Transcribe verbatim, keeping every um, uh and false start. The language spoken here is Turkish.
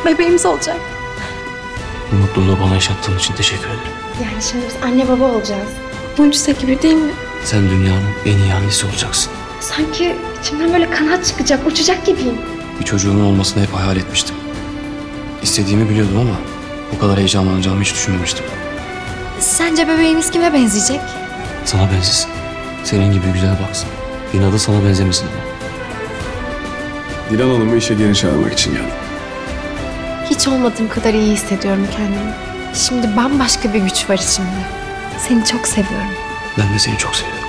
Bebeğimiz olacak. Bu mutluluğu bana yaşattığın için teşekkür ederim. Yani şimdi biz anne baba olacağız. Mucize gibi değil mi? Sen dünyanın en iyi annesi olacaksın. Sanki içimden böyle kanat çıkacak, uçacak gibiyim. Bir çocuğumun olmasını hep hayal etmiştim. İstediğimi biliyordum ama bu kadar heyecanlanacağımı hiç düşünmemiştim. Sence bebeğimiz kime benzeyecek? Sana benzesin. Senin gibi güzel baksın. İnadı sana benzemesin ama. Dilan Hanım'ı işe geri çağırmak için geldim. Hiç olmadığım kadar iyi hissediyorum kendimi. Şimdi bambaşka bir güç var içimde. Seni çok seviyorum. Ben de seni çok seviyorum.